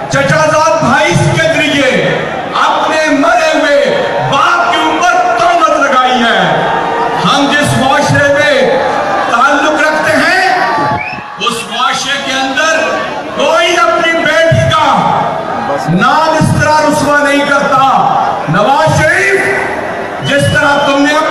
चचाजाद भाई के जरिए अपने मरे हुए बाप के ऊपर तोहमत लगाई है। हम जिस मुआशरे में ताल्लुक रखते हैं उस मुआशरे के अंदर कोई अपनी बेटी का नाम इस तरह रुस्वा नहीं करता। नवाज शरीफ, जिस तरह तुमने